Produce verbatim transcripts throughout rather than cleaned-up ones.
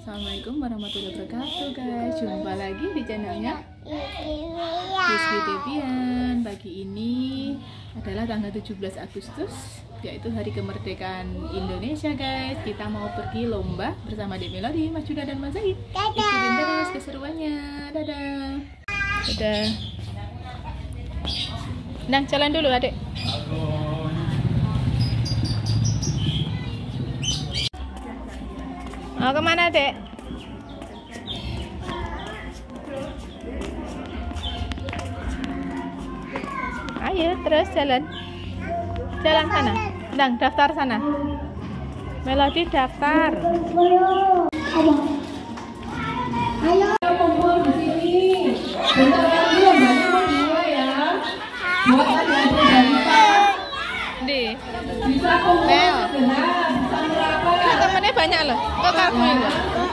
Assalamualaikum warahmatullahi wabarakatuh guys. Jumpa lagi di channelnya Rizky Devian. Pagi ini adalah tanggal tujuh belas Agustus, yaitu hari kemerdekaan Indonesia guys. Kita mau pergi lomba bersama Dek Melody, Mas Juda dan Mas Zaid. Ikutin terus keseruannya. Dadah. Dadah. Nah, jalan dulu adik. Mau kemana dek? Ayo terus jalan. Jalan sana. Dang, daftar sana. Melody daftar. Ayo kumpul di sini. Bentar lagi lombanya berdua ya. Buat adik-adik balita. Di. Bisa kumpul dengan bisa merapat. Ini temennya banyak loh. Kok kartu ini?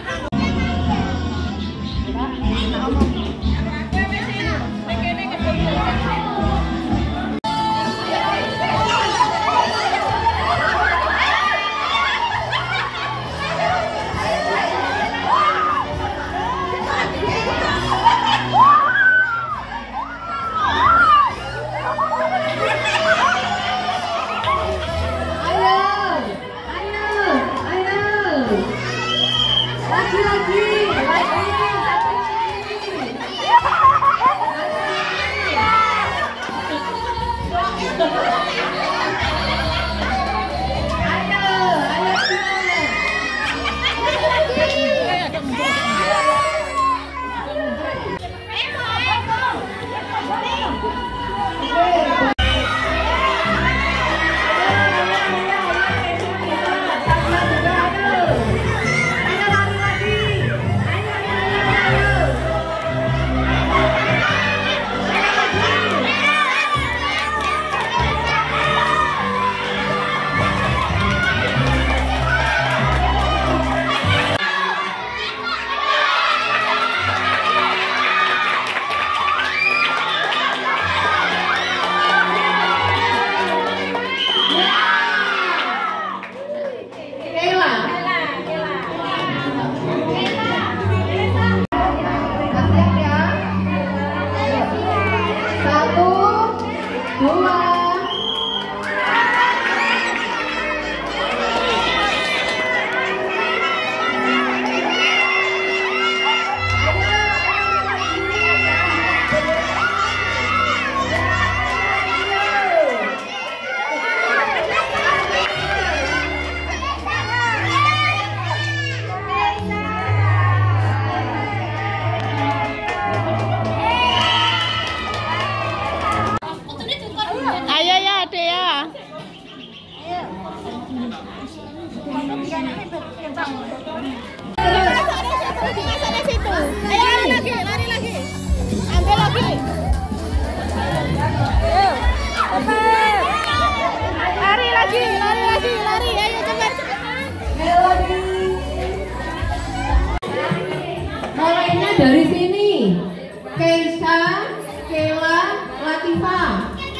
Dari sini, Keisha, Kela, Latifah.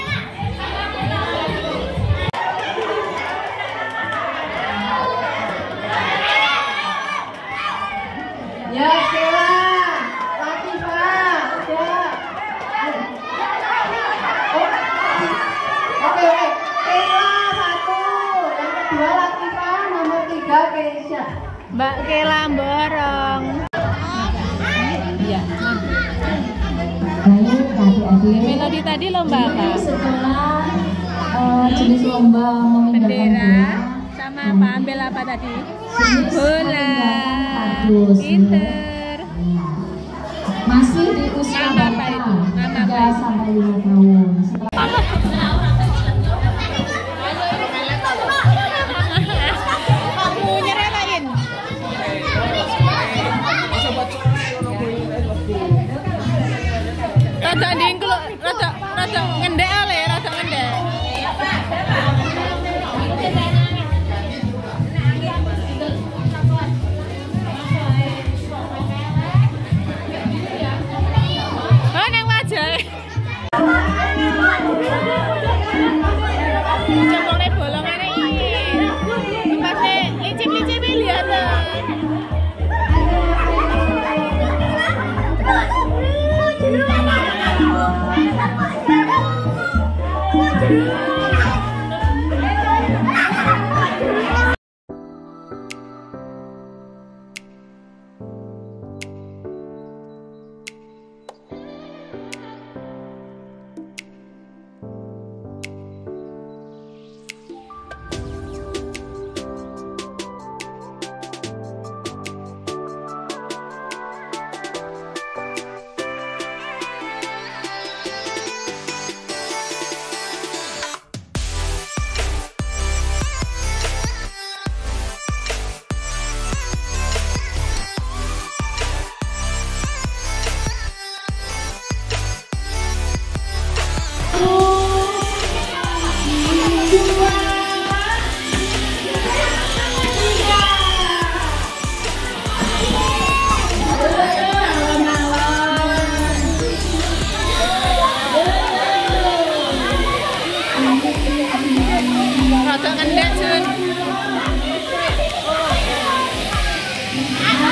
Ya, Kela, Latifah, udah. Oke, oke. Kela satu, yang kedua Latifah, nomor tiga Keisha. Mbak Kela borong. Iya. Baik, adik-adik. Melody tadi lomba apa? Setelah uh, jenis lomba memindahkan Bendera bola, sama apa? Ambil apa tadi? Bola. Pinter. masih di usia Nama apa itu? Nama apa tiga itu? sampai lima tahun. Setelah Kamu nyerelain. Rada dingkul, rada rada ngendek ale, rada ngendek. Oh, nang wajah.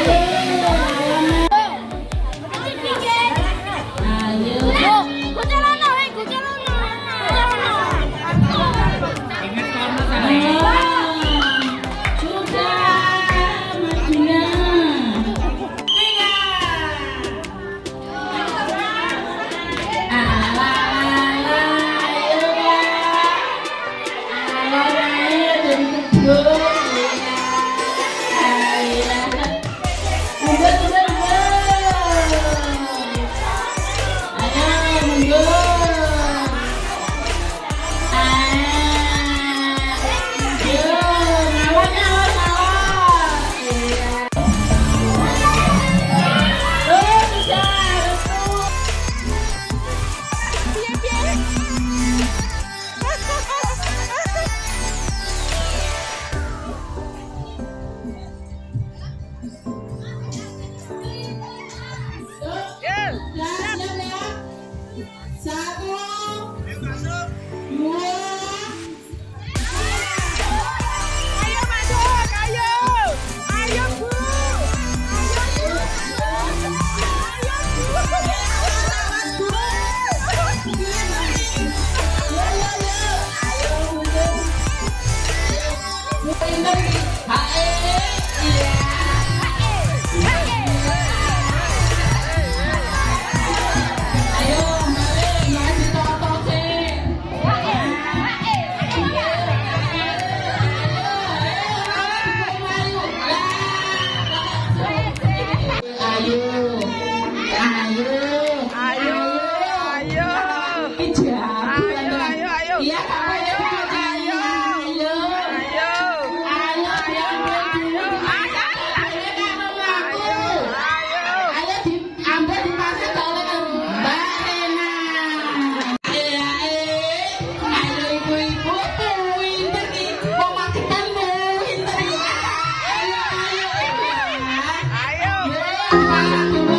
Ayo.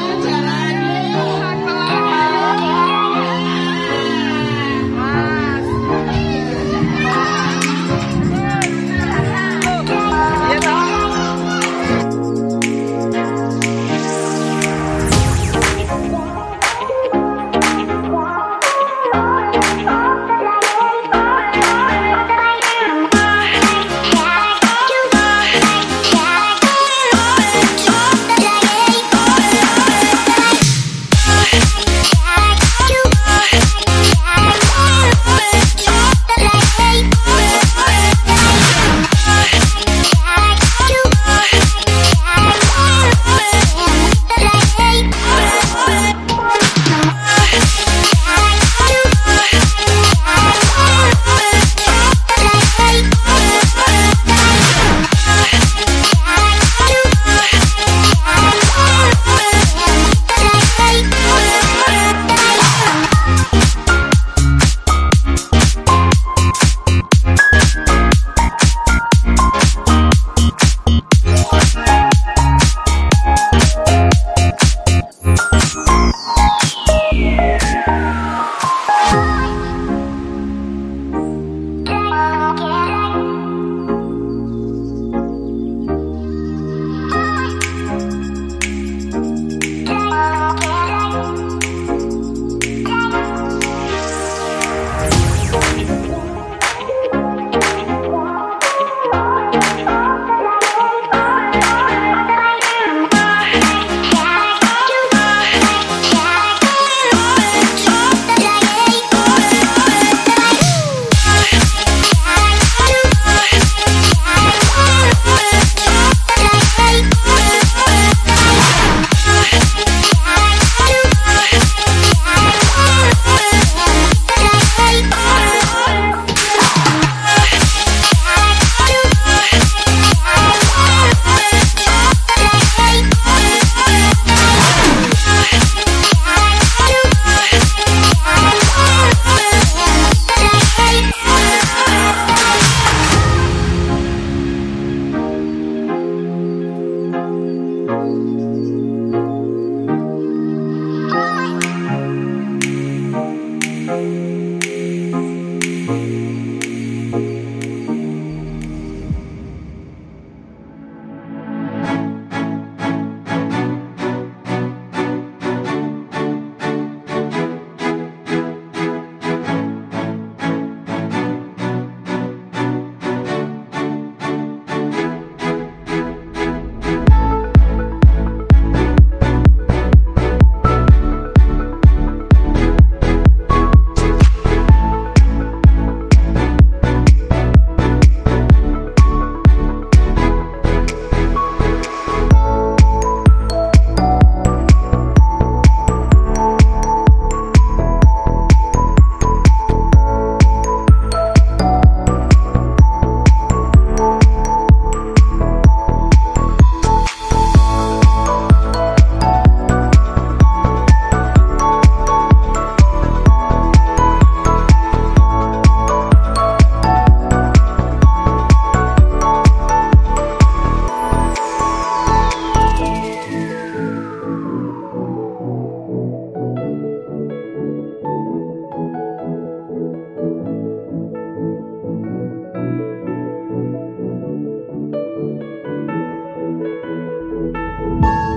Thank you.